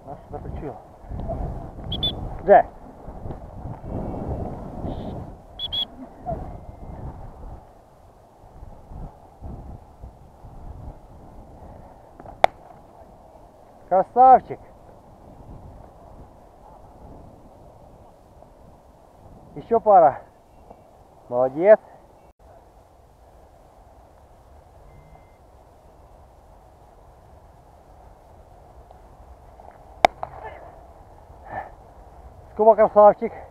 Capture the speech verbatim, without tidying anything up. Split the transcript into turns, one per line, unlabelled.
Нас что-то причуял. Джек. Красавчик. Еще пара. Молодец. Скуба, красавчик.